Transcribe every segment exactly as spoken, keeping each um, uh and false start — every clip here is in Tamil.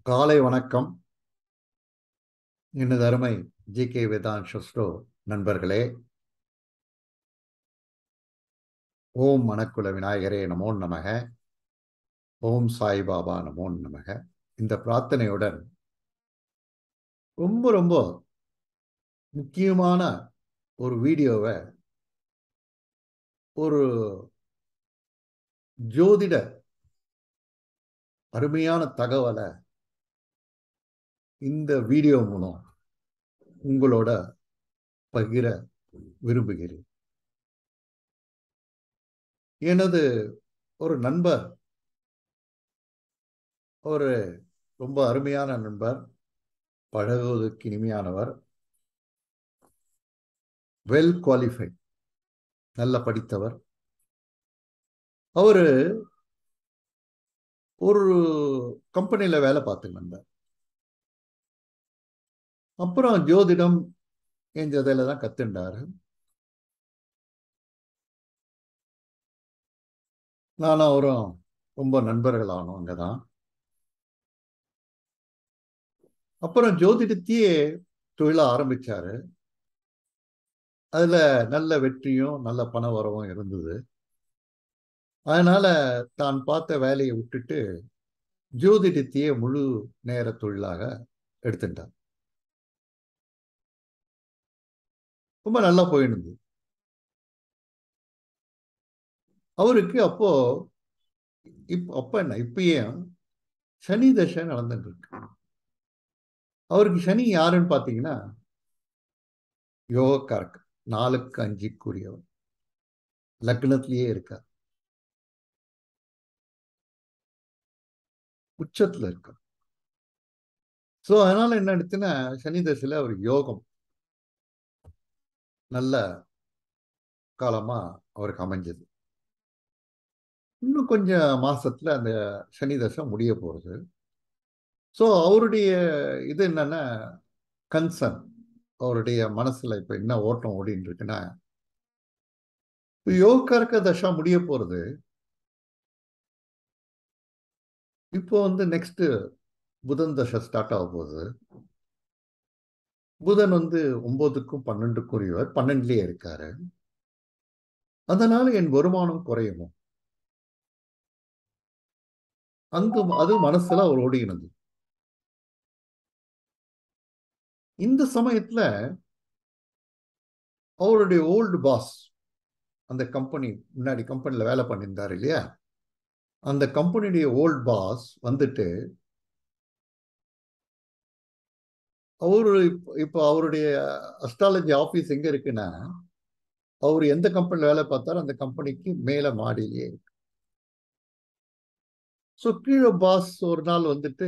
காலை வணக்கம். எனது அருமை ஜிகேவேதான்ஷஸ்ட்ரோ நண்பர்களே, ஓம் மணக்குல விநாயகரே நமோ நமக, ஓம் சாய்பாபா நமோ நமக. இந்த பிரார்த்தனையுடன் ரொம்ப ரொம்ப முக்கியமான ஒரு வீடியோவை, ஒரு ஜோதிட அருமையான தகவலை இந்த வீடியோ மூலம் உங்களோட பகிர விரும்புகிறேன். எனது ஒரு நண்பர், ஒரு ரொம்ப அருமையான நண்பர், பழகுவதற்கு இனிமையானவர், வெல் குவாலிஃபைட், நல்ல படித்தவர். அவரு ஒரு கம்பெனியில வேலை பார்த்துட்டு இருந்தார். அப்புறம் ஜோதிடம் எஞ்சதில தான் கத்துண்டாரு. நானும் அவரும் ரொம்ப நண்பர்கள் ஆனோம் அங்கதான். அப்புறம் ஜோதிடத்தையே தொழிலா ஆரம்பிச்சாரு. அதுல நல்ல வெற்றியும் நல்ல பண வரவும் இருந்தது. அதனால தான் பார்த்த வேலையை விட்டுட்டு ஜோதிடத்தையே முழு நேர தொழிலாக எடுத்துட்டார். ரொம்ப நல்லா போயிடுது அவருக்கு. அப்போ இப்ப அப்ப என்ன இப்பயும் சனி தசை நடந்துட்டு இருக்கு. அவருக்கு சனி யாருன்னு பாத்தீங்கன்னா யோகக்காரக், நாலுக்கு அஞ்சுக்குரியவர், லக்னத்திலேயே இருக்கார், உச்சத்துல இருக்கார். சோ அதனால என்ன எடுத்துன்னா சனி தசையில அவர் யோகம் நல்ல காலமா அவருக்கு அமைஞ்சது. இன்னும் கொஞ்சம் மாசத்துல அந்த சனி தசை முடிய போறது. சோ அவருடைய இது என்னன்னா கன்சர்ன், அவருடைய மனசுல இப்ப என்ன ஓட்டம் ஓடின்னு இருக்குன்னா, யோகக்காரக தசா முடிய போறது. இப்போ வந்து நெக்ஸ்ட் புதன் தசை ஸ்டார்ட் ஆக போகுது. புதன் வந்து ஒன்பதுக்கும் பன்னெண்டுக்குரியவர், பன்னெண்டுலயே இருக்காரு. அதனால என் வருமானம் குறையுமோ, அந்த அது மனசுல அவர் ஓடினது. இந்த சமயத்துல அவருடைய ஓல்டு பாஸ், அந்த கம்பெனி முன்னாடி கம்பெனில வேலை பண்ணியிருந்தாரு இல்லையா, அந்த கம்பெனியுடைய ஓல்டு பாஸ் வந்துட்டு அவரு இப்போ அவருடைய அஸ்ட்ராலஜி ஆபீஸ் எங்க இருக்குன்னா, அவர் எந்த கம்பெனில வேலை பார்த்தாலும் அந்த கம்பெனிக்கு மேல மாடியிலேயே இருக்கு. ஸோ கீழே பாஸ் ஒரு நாள் வந்துட்டு,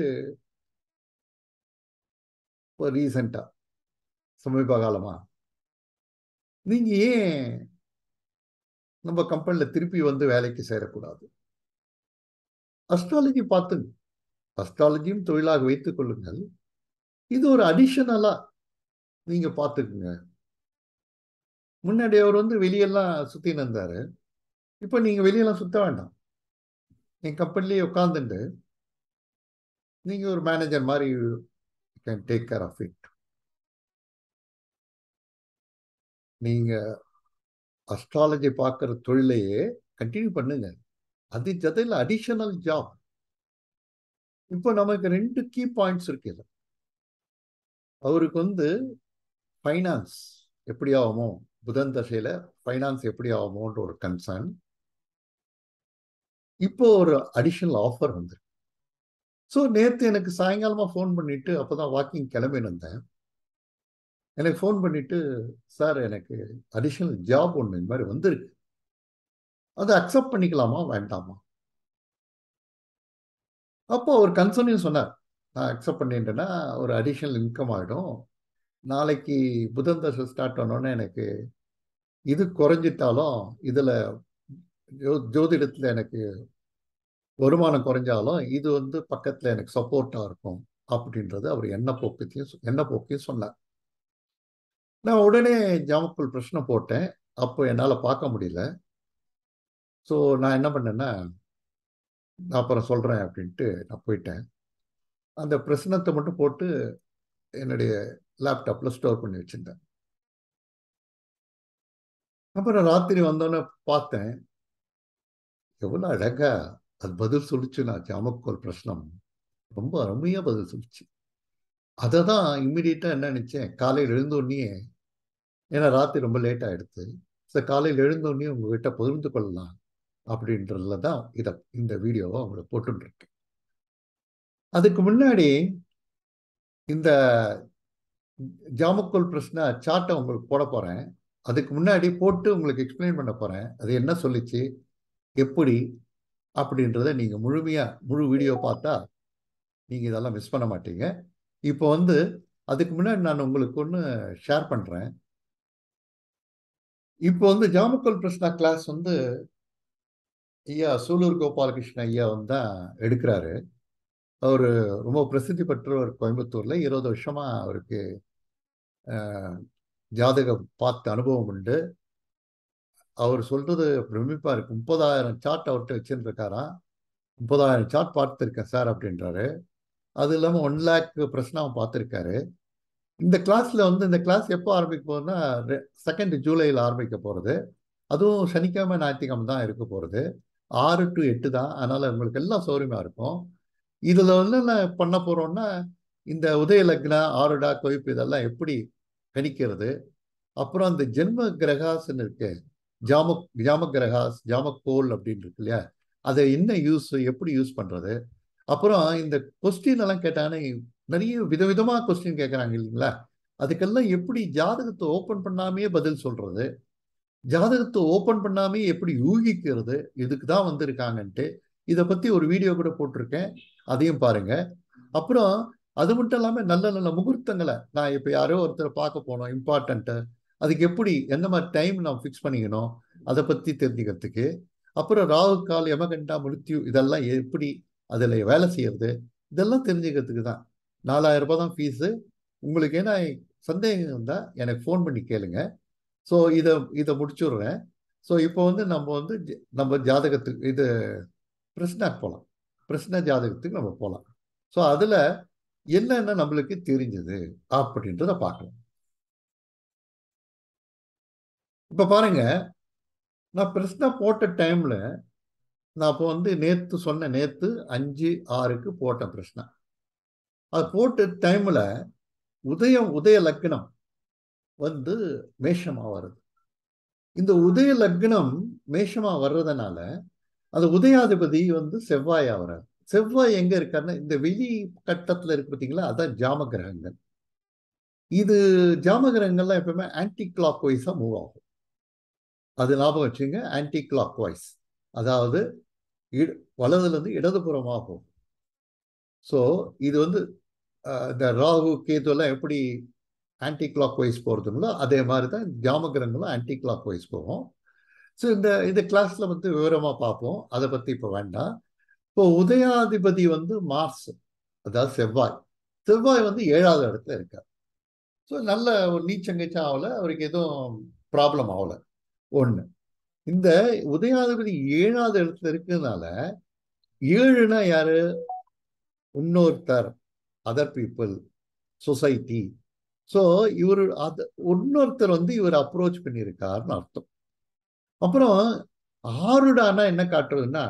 இப்போ ரீசெண்டா சமீப காலமா, நீங்க ஏன் நம்ம கம்பெனில திருப்பி வந்து வேலைக்கு சேரக்கூடாது, அஸ்ட்ராலஜி பார்த்துங்க, அஸ்ட்ராலஜியும் தொழிலாக வைத்துக் கொள்ளுங்கள், இது ஒரு அடிஷனலா நீங்க பார்த்துக்குங்க. முன்னாடி அவர் வந்து வெளியெல்லாம் சுத்தின்னு இருந்தாரு. இப்ப நீங்க வெளியெல்லாம் சுத்த வேண்டாம், என் கம்பெனிலேயே உட்கார்ந்துட்டு நீங்க ஒரு மேனேஜர் மாதிரி can take care of it. நீங்க அஸ்ட்ராலஜி பார்க்குற தொழிலையே கண்டினியூ பண்ணுங்க, அது ஜதையில் அடிஷனல் ஜாப். இப்போ நமக்கு ரெண்டு கீ பாயிண்ட்ஸ் இருக்கு. அவருக்கு வந்து ஃபைனான்ஸ் எப்படி ஆகுமோ, புதன் தசையில ஃபைனான்ஸ் எப்படி ஆகுமோன்ற ஒரு கன்சர்ன். இப்போ ஒரு அடிஷனல் ஆஃபர் வந்து, ஸோ நேற்று எனக்கு சாயங்காலமா ஃபோன் பண்ணிட்டு, அப்போதான் வாக்கிங் கிளம்பின்னு இருந்தேன், எனக்கு ஃபோன் பண்ணிட்டு, சார் எனக்கு அடிஷனல் ஜாப் ஒன்று இந்த மாதிரி வந்திருக்கு, அதை அக்செப்ட் பண்ணிக்கலாமா வேண்டாமா. அப்போ ஒரு கன்சர்னையும் சொன்னார், நான் அக்செப்ட் பண்ணிட்டேன்னா ஒரு அடிஷனல் இன்கம் ஆகிடும், நாளைக்கு புதன் தசை ஸ்டார்ட் பண்ணோன்னே எனக்கு இது குறைஞ்சிட்டாலும், இதுல ஜோ ஜோதிடத்துல எனக்கு வருமானம் குறைஞ்சாலும் இது வந்து பக்கத்துல எனக்கு சப்போர்ட்டா இருக்கும் அப்படின்றது அவர் என்ன போக்கையும் என்ன போக்கையும் சொன்னார். நான் உடனே ஜாமக்குள் பிரச்சனை போட்டேன். அப்போ என்னால பார்க்க முடியல. ஸோ நான் என்ன பண்ணேன்னா, நான் அப்புறம் சொல்றேன் அப்படின்ட்டு நான் போயிட்டேன். அந்த பிரசனத்தை மட்டும் போட்டு என்னுடைய லேப்டாப்ல ஸ்டோர் பண்ணி வச்சிருந்தேன். அப்புறம் ராத்திரி வந்தோன்னே பார்த்தேன், எவ்வளோ அழகா அது பதில் சொல்லிச்சு. நான் ஜாமக்கோல் பிரச்சனம் ரொம்ப அருமையா பதில் சொல்லிச்சு. அதை தான் இம்மிடியட்டா என்ன நினைச்சேன், காலையில் எழுந்தோடனே, ஏன்னா ராத்திரி ரொம்ப லேட் ஆயிடுச்சு, சார் காலையில் எழுந்தோடனே உங்ககிட்ட பகிர்ந்து கொள்ளலாம் அப்படின்றதுல தான் இதை இந்த வீடியோவை அவங்களை போட்டுருக்கேன். அதுக்கு முன்னாடி இந்த ஜாமக்கோல் பிரச்சனை சார்ட்டை உங்களுக்கு போட போறேன். அதுக்கு முன்னாடி போட்டு உங்களுக்கு எக்ஸ்பிளைன் பண்ண போறேன். அது என்ன சொல்லிச்சு, எப்படி அப்படின்றத நீங்க முழுமையா முழு வீடியோ பார்த்தா நீங்க இதெல்லாம் மிஸ் பண்ண மாட்டீங்க. இப்போ வந்து அதுக்கு முன்னாடி நான் உங்களுக்கு ஒன்று ஷேர் பண்றேன். இப்போ வந்து ஜாமக்கோல் பிரச்சனை கிளாஸ் வந்து ஐயா சூலூர் கோபாலகிருஷ்ண ஐயா வந்து தான் எடுக்கிறாரு. அவர் ரொம்ப பிரசித்தி பெற்றவர் கோயம்புத்தூர்ல. இருபது வருஷமா அவருக்கு ஜாதகம் பார்த்த அனுபவம் உண்டு. அவர் சொல்றது பிரமிப்பா இருக்கு. முப்பதாயிரம் சார்ட் அவர்கிட்ட வச்சுருக்காராம். முப்பதாயிரம் சார்ட் பார்த்துருக்கேன் சார் அப்படின்றாரு. அது இல்லாமல் ஒன் லேக் பிரச்சனை பார்த்துருக்காரு. இந்த கிளாஸ்ல வந்து இந்த கிளாஸ் எப்போ ஆரம்பிக்க போகுதுன்னா செகண்ட் ஜூலையில் ஆரம்பிக்க போகிறது. அதுவும் சனிக்கிழமை ஞாயிற்றுக்கிழமை தான் இருக்க போகிறது. ஆறு டு எட்டு தான். அதனால உங்களுக்கு எல்லாம் சௌரியமா இருக்கும். இதுல வந்து என்ன பண்ண போறோம்னா, இந்த உதய லக்னா ஆருடா கொய்ப்பு இதெல்லாம் எப்படி கணிக்கிறது, அப்புறம் அந்த ஜென்ம கிரகாஸ்ன்னு இருக்கு, ஜாமக் ஜாம கிரகாஸ் ஜாமக்கோல் அப்படின்னு இருக்கு இல்லையா, அதை என்ன யூஸ், எப்படி யூஸ் பண்றது, அப்புறம் இந்த கொஸ்டின் எல்லாம் கேட்டாங்கன்னா நிறைய விதவிதமா கொஸ்டின் கேட்கறாங்க இல்லைங்களா, அதுக்கெல்லாம் எப்படி ஜாதகத்தை ஓப்பன் பண்ணாமே பதில் சொல்றது, ஜாதகத்தை ஓப்பன் பண்ணாமே எப்படி யூகிக்கிறது, இதுக்கு தான் வந்திருக்காங்கன்ட்டு இதை பத்தி ஒரு வீடியோ கூட போட்டிருக்கேன், அதையும் பாருங்க. அப்புறம் அது மட்டும் இல்லாம நல்ல நல்ல முகூர்த்தங்களை, நான் இப்ப யாரோ ஒருத்தர் பார்க்க போனோம் இம்பார்ட்டன்ட்டு, அதுக்கு எப்படி எந்த மாதிரி டைம் நாம் ஃபிக்ஸ் பண்ணிக்கணும் அதை பத்தி தெரிஞ்சுக்கிறதுக்கு, அப்புறம் ராகு கால் யமகண்டா மிருத்யு இதெல்லாம் எப்படி அதில் வேலை செய்யறது, இதெல்லாம் தெரிஞ்சுக்கிறதுக்கு தான். நாலாயிரம் ரூபாய் தான் ஃபீஸு. உங்களுக்கு ஏன்னா சந்தேகம் இருந்தால் எனக்கு ஃபோன் பண்ணி கேளுங்க. ஸோ இதை இதை முடிச்சுடுறேன். ஸோ இப்போ வந்து நம்ம வந்து நம்ம ஜாதகத்துக்கு இது பிரச்சனைக்கு போகலாம். பிரச்சனை ஜாதகத்துக்கு நம்ம போகலாம். ஸோ அதில் என்னென்ன நம்மளுக்கு தெரிஞ்சது அப்படின்றத பார்க்கலாம். இப்போ பாருங்க, நான் பிரச்சனை போட்ட டைம்ல நான் இப்போ வந்து நேற்று சொன்னேன், நேற்று அஞ்சு ஆறுக்கு போட்ட பிரச்சனை. அது போட்ட டைம்ல உதயம் உதய லக்னம் வந்து மேஷமா வருது. இந்த உதய லக்னம் மேஷமா வர்றதுனால அந்த உதயாதிபதி வந்து செவ்வாயா வர்றாரு. செவ்வாய் எங்க இருக்காருன்னா இந்த வெளி கட்டத்துல இருக்கு பார்த்தீங்களா, அதான் ஜாம கிரகங்கள். இது ஜாம கிரகங்கள்லாம் எப்பவுமே ஆன்டி கிளாக் வைஸா மூவ் ஆகும். அது ஞாபகம் வச்சுங்க, ஆன்டி கிளாக் வைஸ், அதாவது வலதுல இருந்து இடதுபுறமாகும். ஸோ இது வந்து இந்த ராகு கேது எல்லாம் எப்படி ஆன்டி கிளாக் வைஸ் போறதுங்களோ அதே மாதிரி தான் ஜாம கிரகங்களும் ஆன்டி கிளாக் வைஸ் போகும். ஸோ இந்த இந்த கிளாஸ்ல வந்து விவரமா பார்ப்போம், அதை பத்தி இப்போ வேண்டாம். இப்போ உதயாதிபதி வந்து மார்ஸ், அதாவது செவ்வாய். செவ்வாய் வந்து ஏழாவது இடத்துல இருக்கார். ஸோ நல்ல ஒரு நீச்சங்கச்சம் ஆகல, அவருக்கு எதுவும் ப்ராப்ளம் ஆகல. ஒண்ணு, இந்த உதயாதிபதி ஏழாவது இடத்துல இருக்கிறதுனால, ஏழுனா யாரு, இன்னொருத்தர், அதர் பீப்புள், சொசைட்டி. ஸோ இவர் அது இன்னொருத்தர் வந்து இவர் அப்ரோச் பண்ணியிருக்காருன்னு அர்த்தம். அப்புறம் ஆருடானா என்ன காட்டுறதுன்னா,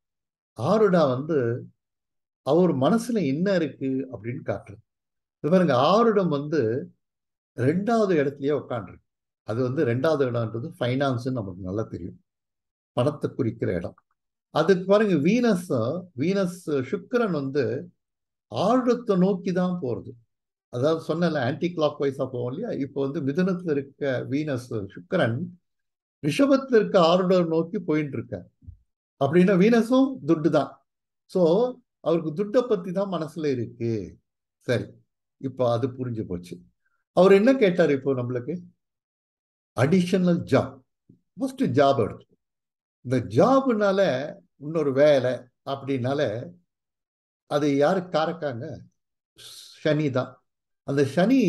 ஆருடா வந்து அவர் மனசுல என்ன இருக்கு அப்படின்னு காட்டுறது. பாருங்க, ஆருடம் வந்து ரெண்டாவது இடத்துலயே உட்காந்துருக்கு. அது வந்து ரெண்டாவது இடம்ன்றது ஃபைனான்ஸ் நமக்கு நல்லா தெரியும், பணத்தை குறிக்கிற இடம். அதுக்கு பாருங்க, வீனஸ் வீனஸ் சுக்கிரன் வந்து ஆருடத்தை நோக்கி தான் போறது. அதாவது சொன்னல ஆன்டி கிளாக் வைஸா போவோம் இல்லையா, இப்போ வந்து மிதுனத்துல இருக்க வீனஸ் சுக்கிரன் ரிஷபத்துல இருக்க ஆருடம் நோக்கி போயிட்டு இருக்க. அப்படின்னா வீனஸும் துட்டு தான். ஸோ அவருக்கு துட்டை பத்தி தான் மனசுல இருக்கு. சரி, இப்போ அது புரிஞ்சு போச்சு. அவர் என்ன கேட்டார் இப்போ நம்மளுக்கு, அடிஷனல் ஜாப். ஃபர்ஸ்ட் ஜாப் எடுத்து, இந்த ஜாப்னால இன்னொரு வேலை அப்படின்னால அது யாரு காரக்காங்க, சனி தான். அந்த சனி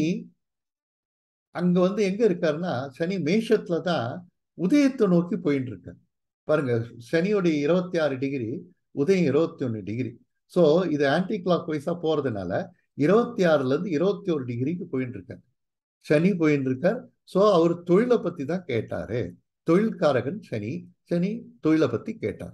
அங்க வந்து எங்க இருக்காருன்னா, சனி மேஷத்துல தான் உதயத்தை நோக்கி போயிட்டு இருக்காரு. பாருங்க, சனியோடைய இருபத்தி ஆறு டிகிரி, உதயம் இருபத்தி ஒன்னு டிகிரி. ஸோ இது ஆன்டி கிளாக் வைஸா போறதுனால இருபத்தி ஆறுல இருந்து இருபத்தி ஒரு டிகிரிக்கு போயிட்டு இருக்கார். சனி போயிட்டு இருக்கார். ஸோ அவர் தொழிலை பத்தி தான் கேட்டாரு. தொழில்காரகன் சனி. சனி தொழிலை பத்தி கேட்டார்.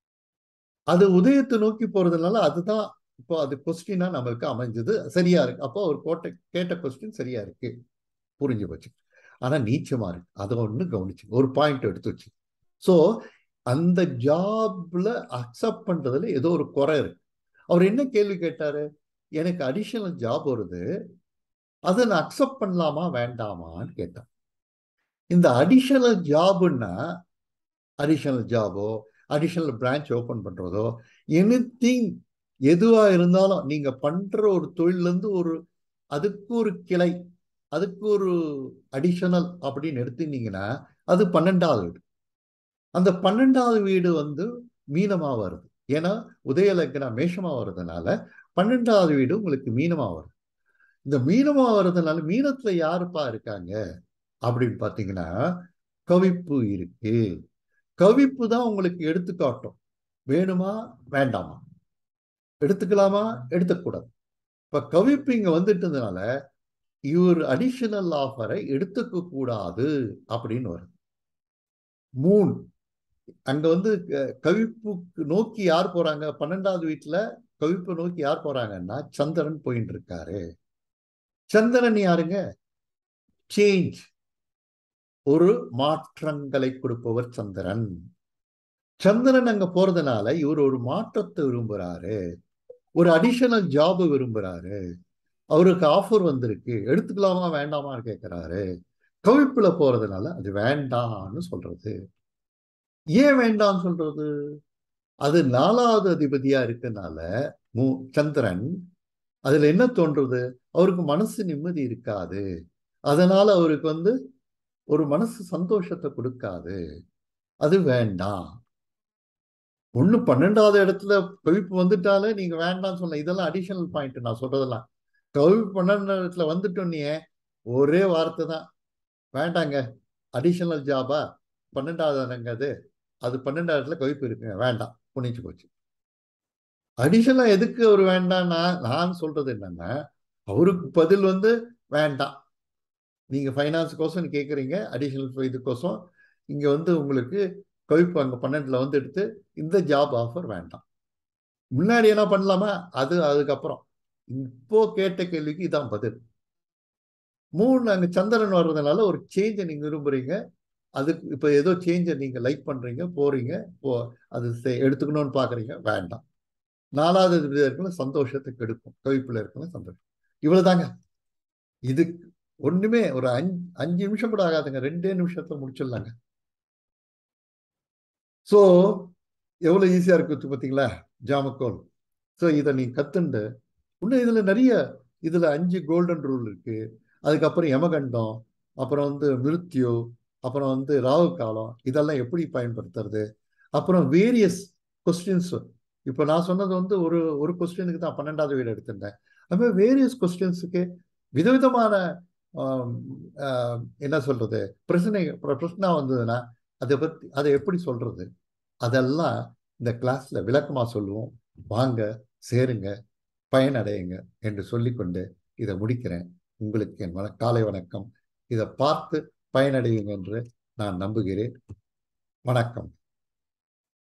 அது உதயத்தை நோக்கி போறதுனால அதுதான் இப்போ அது கொஸ்டினா நம்மளுக்கு அமைஞ்சது. சரியா இருக்கு. அப்போ அவர் கோட்ட கேட்ட கொஸ்டின் சரியா இருக்கு, புரிஞ்சு போச்சு. ஆனா நீச்சமா இருக்கு. அதை ஒண்ணு கவனிச்சு ஒரு பாயிண்ட் எடுத்து வச்சு. ஸோ அந்த ஜாப்ல அக்செப்ட் பண்றதுல ஏதோ ஒரு குறை இருக்கு. அவர் என்ன கேள்வி கேட்டாரு? எனக்கு அடிஷனல் ஜாப் வருது, அதை நான் அக்செப்ட் பண்ணலாமா வேண்டாமான்னு கேட்டார். இந்த அடிஷனல் ஜாப்னா அடிஷனல் ஜாபோ அடிஷனல் பிரான்ச் ஓபன் பண்றதோ எனிதிங் எதுவா இருந்தாலும் நீங்க பண்ற ஒரு தொழிலிருந்து ஒரு அதுக்கு ஒரு கிளை, அதுக்கு ஒரு அடிஷனல் அப்படின்னு எடுத்துட்டீங்கன்னா அது பன்னெண்டாவது வீடு. அந்த பன்னெண்டாவது வீடு வந்து மீனமா வருது. ஏன்னா உதய லக்னம் மேஷமா வர்றதுனால பன்னெண்டாவது வீடு உங்களுக்கு மீனமா வருது. இந்த மீனமா வர்றதுனால மீனத்துல யாருப்பா இருக்காங்க அப்படின்னு பாத்தீங்கன்னா கவிப்பு இருக்கு. கவிப்பு தான் உங்களுக்கு எடுத்துக்காட்டும். வேணுமா வேண்டாமா, எடுத்துக்கலாமா எடுத்துக்கூடாது. இப்ப கவிப்பு இங்க வந்துட்டதுனால இவர் அடிஷனல் ஆஃபரை எடுத்துக்க கூடாது அப்படின்னு வருது. மூணு அங்க வந்து கவிப்பு நோக்கி யார் போறாங்க? பன்னெண்டாவது வீட்டுல கவிப்பு நோக்கி யார் போறாங்கன்னா சந்திரன் போயிட்டு இருக்காரு. சந்திரன் யாருங்க? சேஞ்ச், ஒரு மாற்றங்களை கொடுப்பவர் சந்திரன். சந்திரன் அங்க போறதுனால இவர் ஒரு மாற்றத்தை விரும்புறாரு, ஒரு அடிஷனல் ஜாப் விரும்புறாரு. அவருக்கு ஆஃபர் வந்திருக்கு, எடுத்துக்கலாமா வேண்டாமான்னு கேட்கிறாரு. கவிப்புல போறதுனால அது வேண்டாம்னு சொல்றது. ஏன் வேண்டாம்னு சொல்றது? அது நாலாவது அதிபதியா இருக்கனால சந்திரன் அதுல என்ன தோன்றது? அவருக்கு மனசு நிம்மதி இருக்காது. அதனால அவருக்கு வந்து ஒரு மனசு சந்தோஷத்தை கொடுக்காது. அது வேண்டாம். ஒண்ணு பன்னெண்டாவது இடத்துல கவிப்பு வந்துட்டாலே நீங்க வேண்டாம்னு சொல்ல. இதெல்லாம் அடிஷனல் பாயிண்ட் நான் சொல்றதெல்லாம். கவிப்பு பன்னெண்டாவது இடத்துல வந்துட்டோன்னே ஒரே வார்த்தை தான், வேண்டாங்க. அடிஷனல் ஜாபா பன்னெண்டாவது இடங்க அது அது பன்னெண்டாவது இடத்துல கவிப்பு இருக்குங்க, வேண்டாம், புனிச்சு போச்சு. அடிஷனலா எதுக்கு அவர் வேண்டாம்னா நான் சொல்றது என்னன்னா அவருக்கு பதில் வந்து வேண்டாம். நீங்க ஃபைனான்ஸ்கோசம் கேட்குறீங்க, அடிஷனல் இதுக்கோசம் இங்க வந்து உங்களுக்கு கவிப்பு அங்க பன்னெண்டுல வந்து எடுத்து இந்த ஜாப் ஆஃபர் வேண்டாம். முன்னாடி என்ன பண்ணலாமா அது அதுக்கப்புறம். இப்போ கேட்ட கேள்விக்கு இதான் பதில். மூணு அங்க சந்திரன் வர்றதுனால ஒரு சேஞ்சை நீங்க விரும்புறீங்க. அதுக்கு இப்ப ஏதோ சேஞ்சை நீங்க லைக் பண்றீங்க, போறீங்க, போ அது எடுத்துக்கணும்னு பாக்குறீங்க, வேண்டாம். நாலாவது இருக்கிற சந்தோஷத்தை கெடுக்கும், கவிப்புல இருக்கிற சந்தோஷம். இவ்வளவுதாங்க. இது ஒண்ணுமே ஒரு அஞ்சு அஞ்சு நிமிஷம் கூட ஆகாதுங்க, ரெண்டே நிமிஷத்துல முடிச்சிடலாங்க. சோ எவ்வளவு ஈஸியா இருக்கு பார்த்தீங்களா ஜாமக்கோல். ஸோ இதை நீ கத்துண்டு இன்னும் இதுல நிறைய, இதுல அஞ்சு கோல்டன் ரூல் இருக்கு. அதுக்கப்புறம் யமகண்டம், அப்புறம் வந்து மிருத்யு, அப்புறம் வந்து ராகு காலம், இதெல்லாம் எப்படி பயன்படுத்துறது, அப்புறம் வேரியஸ் கொஸ்டின்ஸ். இப்போ நான் சொன்னது வந்து ஒரு ஒரு கொஸ்டினுக்கு தான் பன்னெண்டாவது வீடு எடுத்திருந்தேன். அது மாதிரி வேரியஸ் கொஸ்டின்ஸுக்கு விதவிதமான என்ன சொல்றது பிரச்சனை பிரச்சனை வந்ததுன்னா அதை பத்தி அதை எப்படி சொல்றது, அதெல்லாம் இந்த கிளாஸ்ல விளக்கமா சொல்லுவோம். வாங்க, சேருங்க, பயனடையுங்க என்று சொல்லிக்கொண்டு இதை முடிக்கிறேன். உங்களுக்கு என் வண காலை வணக்கம். இதை பார்த்து பயனடையுங்க என்று நான் நம்புகிறேன். வணக்கம்.